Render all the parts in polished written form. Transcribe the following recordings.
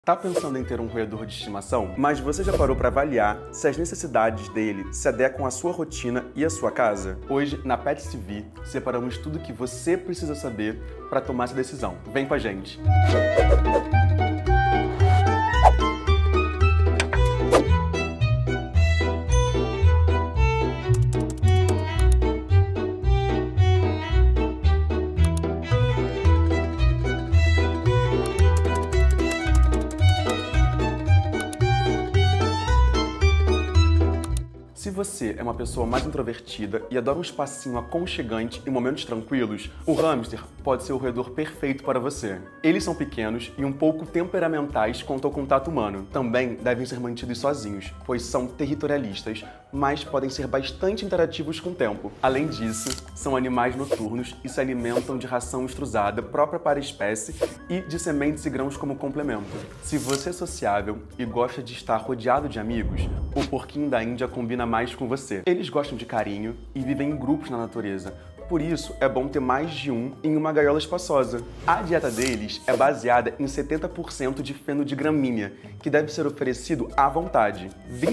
Tá pensando em ter um roedor de estimação? Mas você já parou para avaliar se as necessidades dele se adequam à sua rotina e à sua casa? Hoje, na Pets TV, separamos tudo que você precisa saber para tomar essa decisão. Vem com a gente! Se você é uma pessoa mais introvertida e adora um espacinho aconchegante e momentos tranquilos, o hamster pode ser o roedor perfeito para você. Eles são pequenos e um pouco temperamentais quanto ao contato humano. Também devem ser mantidos sozinhos, pois são territorialistas, mas podem ser bastante interativos com o tempo. Além disso, são animais noturnos e se alimentam de ração extrusada própria para a espécie e de sementes e grãos como complemento. Se você é sociável e gosta de estar rodeado de amigos, o porquinho da Índia combina mais com você. Eles gostam de carinho e vivem em grupos na natureza. Por isso, é bom ter mais de um em uma gaiola espaçosa. A dieta deles é baseada em 70% de feno de gramínea, que deve ser oferecido à vontade,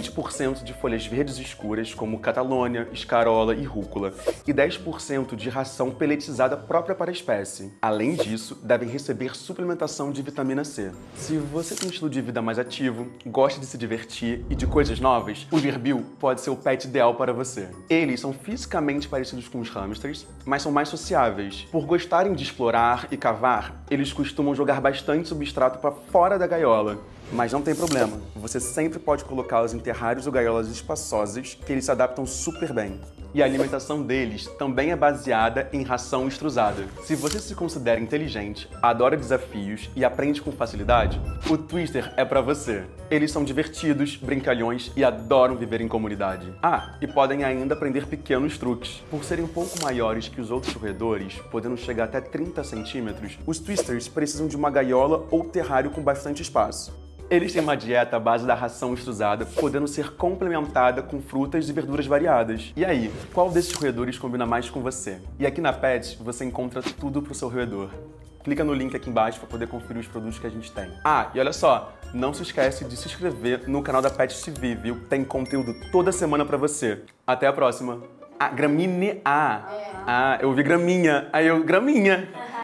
20% de folhas verdes escuras, como catalônia, escarola e rúcula, e 10% de ração peletizada própria para a espécie. Além disso, devem receber suplementação de vitamina C. Se você tem um estilo de vida mais ativo, gosta de se divertir e de coisas novas, o Virbil pode ser o pet ideal para você. Eles são fisicamente parecidos com os hamsters, mas são mais sociáveis. Por gostarem de explorar e cavar, eles costumam jogar bastante substrato para fora da gaiola. Mas não tem problema, você sempre pode colocá-los em terrários ou gaiolas espaçosas que eles se adaptam super bem. E a alimentação deles também é baseada em ração extrusada. Se você se considera inteligente, adora desafios e aprende com facilidade, o Twister é pra você. Eles são divertidos, brincalhões e adoram viver em comunidade. Ah, e podem ainda aprender pequenos truques. Por serem um pouco maiores que os outros roedores, podendo chegar até 30 centímetros, os Twisters precisam de uma gaiola ou terrário com bastante espaço. Eles têm uma dieta à base da ração extrusada, podendo ser complementada com frutas e verduras variadas. E aí, qual desses roedores combina mais com você? E aqui na Pets, você encontra tudo pro seu roedor. Clica no link aqui embaixo para poder conferir os produtos que a gente tem. Ah, e olha só, não se esquece de se inscrever no canal da Pets TV, viu? Tem conteúdo toda semana para você. Até a próxima. Ah, gramínea. Ah, eu ouvi graminha. Aí eu, graminha.